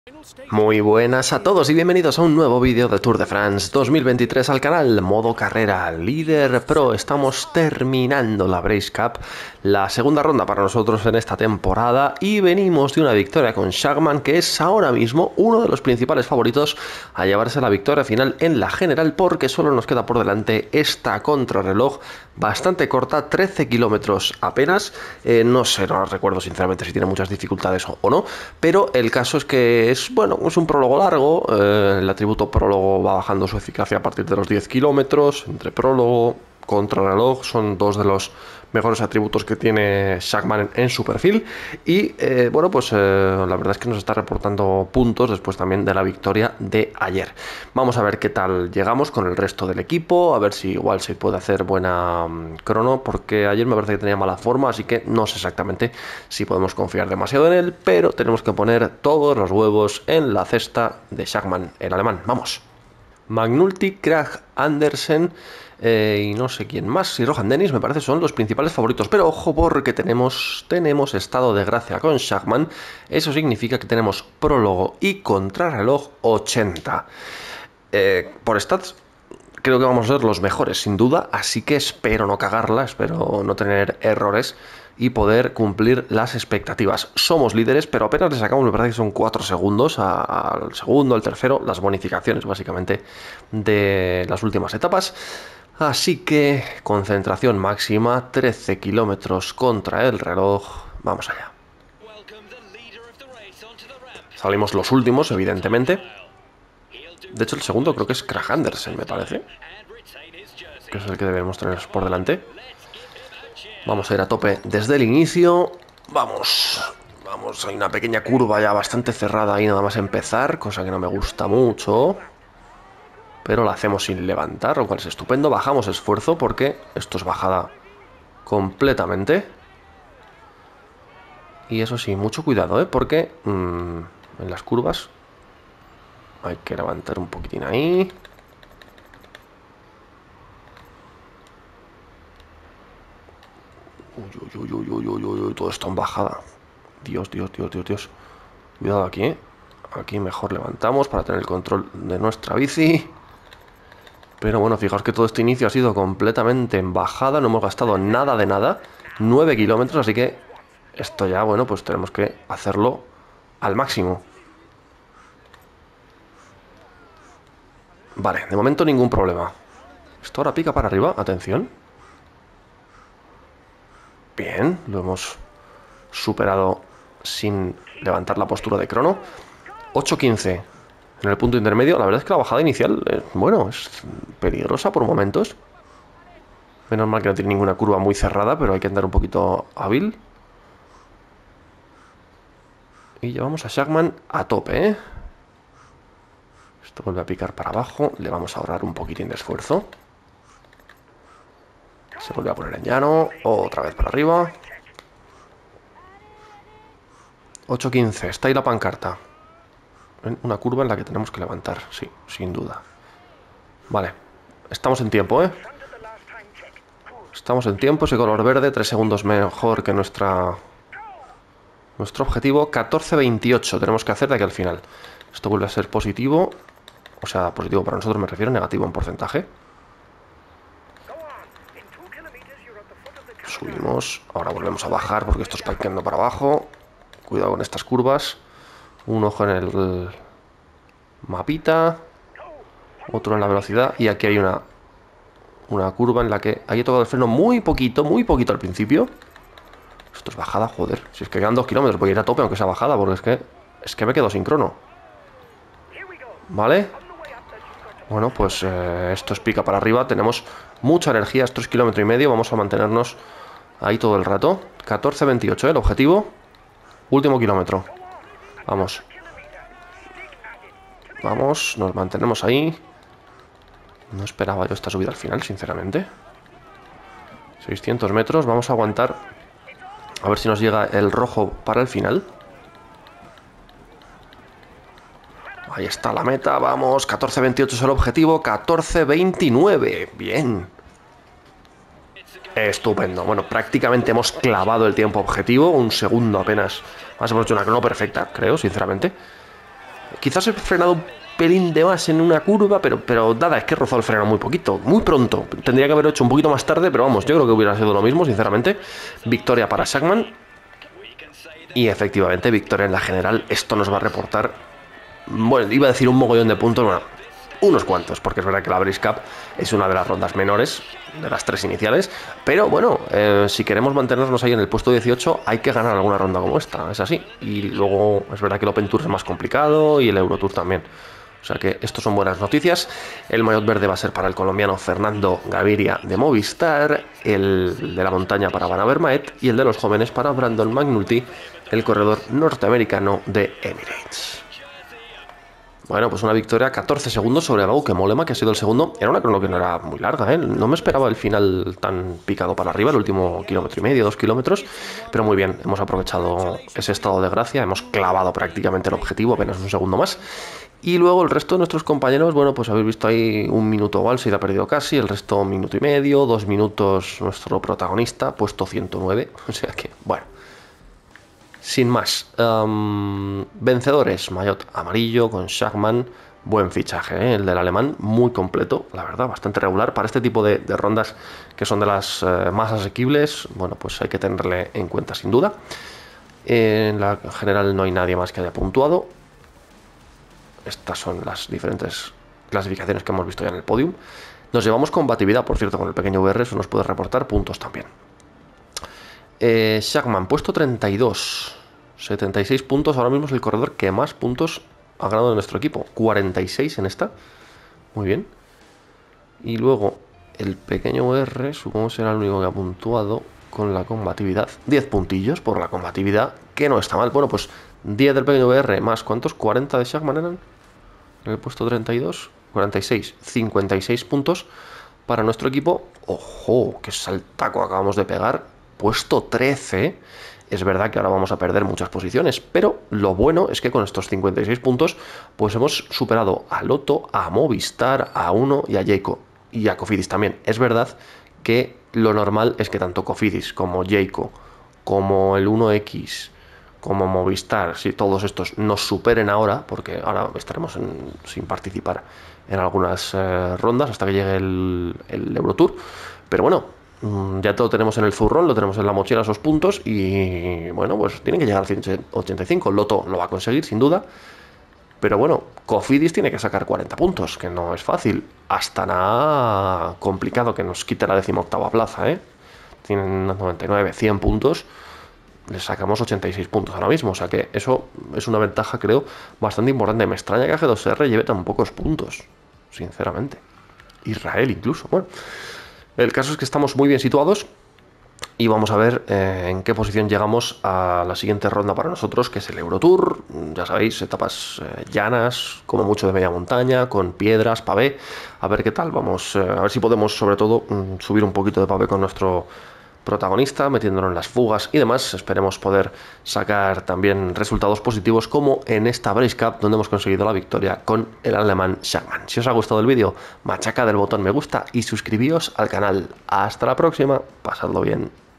Muy buenas a todos y bienvenidos a un nuevo vídeo de Tour de France 2023 al canal Modo Carrera Líder Pro. Estamos terminando la Brace Cup, la segunda ronda para nosotros en esta temporada, y venimos de una victoria con Schachmann, que es ahora mismo uno de los principales favoritos a llevarse la victoria final en la general, porque solo nos queda por delante esta contrarreloj bastante corta, 13 kilómetros apenas. No sé, no recuerdo sinceramente si tiene muchas dificultades o no, pero el caso es que es un prólogo largo. El atributo prólogo va bajando su eficacia a partir de los 10 kilómetros. Entre prólogo, contrarreloj, son dos de los mejores atributos que tiene Schachmann en su perfil. Y la verdad es que nos está reportando puntos después también de la victoria de ayer. Vamos a ver qué tal llegamos con el resto del equipo, a ver si igual se puede hacer buena crono, porque ayer me parece que tenía mala forma, así que no sé exactamente si podemos confiar demasiado en él, pero tenemos que poner todos los huevos en la cesta de Schachmann, el alemán. Vamos. McNulty, Kragh, Andersen y no sé quién más, y Rohan Dennis me parece son los principales favoritos, pero ojo porque tenemos estado de gracia con Schachmann. Eso significa que tenemos prólogo y contrarreloj 80. Por stats creo que vamos a ser los mejores sin duda, así que espero no cagarla, espero no tener errores y poder cumplir las expectativas. Somos líderes, pero apenas le sacamos, me parece que son 4 segundos al segundo, al tercero, las bonificaciones básicamente de las últimas etapas. Así que concentración máxima, 13 kilómetros contra el reloj. Vamos allá. Salimos los últimos, evidentemente. De hecho, el segundo creo que es Kragh Andersen, me parece, que es el que debemos tener por delante. Vamos a ir a tope desde el inicio. Vamos, hay una pequeña curva ya bastante cerrada ahí nada más empezar, cosa que no me gusta mucho, pero la hacemos sin levantar, lo cual es estupendo. Bajamos esfuerzo porque esto es bajada completamente. Y eso sí, mucho cuidado, porque en las curvas hay que levantar un poquitín ahí. Uy, todo esto en bajada. Dios. Cuidado aquí, Aquí mejor levantamos para tener el control de nuestra bici. Pero bueno, fijaos que todo este inicio ha sido completamente en bajada. No hemos gastado nada de nada. 9 kilómetros, así que esto ya, pues tenemos que hacerlo al máximo. Vale, de momento ningún problema. Esto ahora pica para arriba, atención. Bien, lo hemos superado sin levantar la postura de crono. 8.15 en el punto intermedio. La verdad es que la bajada inicial, es peligrosa por momentos. Menos mal que no tiene ninguna curva muy cerrada, pero hay que andar un poquito hábil. Y llevamos a Schachmann a tope, Esto vuelve a picar para abajo. Le vamos a ahorrar un poquitín de esfuerzo. Se vuelve a poner en llano. Otra vez para arriba. 8.15. Está ahí la pancarta. Una curva en la que tenemos que levantar. Sí, sin duda. Vale. Estamos en tiempo, Estamos en tiempo. Ese color verde. 3 segundos mejor que nuestro objetivo. 14.28 tenemos que hacer de aquí al final. Esto vuelve a ser positivo. O sea, positivo para nosotros me refiero, negativo en porcentaje. Subimos. Ahora volvemos a bajar porque esto está quedando para abajo. Cuidado con estas curvas. Un ojo en el mapita. Otro en la velocidad. Y aquí hay una curva en la que hay tocado el freno muy poquito al principio. Esto es bajada, joder. Si es que quedan 2 kilómetros, voy a ir a tope aunque sea bajada, porque es que me quedo sin crono. Vale. Bueno, pues esto es pica para arriba. Tenemos mucha energía, es 3,5 kilómetros. Vamos a mantenernos ahí todo el rato. 14.28, el objetivo. Último kilómetro. Vamos, nos mantenemos ahí. No esperaba yo esta subida al final, sinceramente. 600 metros, vamos a aguantar. A ver si nos llega el rojo para el final. Ahí está la meta, vamos. 14.28 es el objetivo, 14.29. Bien. Estupendo. Bueno, prácticamente hemos clavado el tiempo objetivo. Un segundo apenas. Más hemos hecho una crono perfecta, creo, sinceramente. Quizás he frenado un pelín de más en una curva, pero nada, es que he rozado el freno muy poquito, muy pronto. Tendría que haber hecho un poquito más tarde, pero vamos, yo creo que hubiera sido lo mismo, sinceramente. Victoria para Shackman. Y efectivamente, victoria en la general. Esto nos va a reportar, bueno, iba a decir un mogollón de puntos, bueno, unos cuantos, porque es verdad que la Breeze Cup es una de las rondas menores de las 3 iniciales, pero bueno, si queremos mantenernos ahí en el puesto 18 hay que ganar alguna ronda como esta, es así. Y luego es verdad que el Open Tour es más complicado y el Eurotour también, o sea que estos son buenas noticias. El maillot verde va a ser para el colombiano Fernando Gaviria de Movistar, el de la montaña para Van Avermaet y el de los jóvenes para Brandon McNulty, el corredor norteamericano de Emirates. Bueno, pues una victoria 14 segundos sobre Bauke Mollema, que ha sido el segundo. Era una crono que no era muy larga, ¿eh? No me esperaba el final tan picado para arriba, el último kilómetro y medio, 2 kilómetros. Pero muy bien, hemos aprovechado ese estado de gracia, hemos clavado prácticamente el objetivo, apenas un segundo más. Y luego el resto de nuestros compañeros, bueno, pues habéis visto ahí un minuto Balseir ha perdido casi, el resto un minuto y medio, 2 minutos nuestro protagonista, puesto 109. O sea que, bueno. Sin más, vencedores, maillot amarillo con Shackman, buen fichaje, ¿eh? El del alemán, muy completo, la verdad, bastante regular para este tipo de rondas que son de las más asequibles. Bueno, pues hay que tenerle en cuenta sin duda. En la general no hay nadie más que haya puntuado. Estas son las diferentes clasificaciones que hemos visto ya en el podium. Nos llevamos combatividad, por cierto, con el pequeño VR, eso nos puede reportar puntos también. Shackman, puesto 32, 76 puntos, ahora mismo es el corredor que más puntos ha ganado de nuestro equipo, 46 en esta, muy bien. Y luego el pequeño R, supongo será el único que ha puntuado con la combatividad, 10 puntillos por la combatividad, que no está mal. Bueno, pues 10 del pequeño VR más, ¿cuántos? 40 de Shackman eran, en el puesto 32, 46, 56 puntos para nuestro equipo. ¡Ojo! ¡Qué saltaco acabamos de pegar! Puesto 13, es verdad que ahora vamos a perder muchas posiciones, pero lo bueno es que con estos 56 puntos pues hemos superado a Lotto, a Movistar, a Uno y a Jayco, y a Cofidis también. Es verdad que lo normal es que tanto Cofidis como Jayco, como el 1X, como Movistar, si todos estos nos superen ahora, porque ahora estaremos sin participar en algunas rondas hasta que llegue el Eurotour, pero bueno, ya todo tenemos en el zurrón, lo tenemos en la mochila esos puntos y bueno, pues tienen que llegar al 185. Loto lo va a conseguir sin duda, pero bueno, Cofidis tiene que sacar 40 puntos, que no es fácil. Astana complicado que nos quite la 18ª plaza, ¿eh? Tienen 99, 100 puntos, les sacamos 86 puntos ahora mismo, o sea que eso es una ventaja, creo, bastante importante. Me extraña que AG2R lleve tan pocos puntos, sinceramente. Israel incluso, bueno. El caso es que estamos muy bien situados y vamos a ver en qué posición llegamos a la siguiente ronda para nosotros, que es el Eurotour. Ya sabéis, etapas llanas, como mucho de media montaña, con piedras, pavé. A ver qué tal, vamos a ver si podemos sobre todo subir un poquito de pavé con nuestro protagonista, metiéndonos en las fugas y demás. Esperemos poder sacar también resultados positivos como en esta Breeze Cup, donde hemos conseguido la victoria con el alemán Shackman. Si os ha gustado el vídeo, machacad el botón me gusta y suscribíos al canal. Hasta la próxima, pasadlo bien.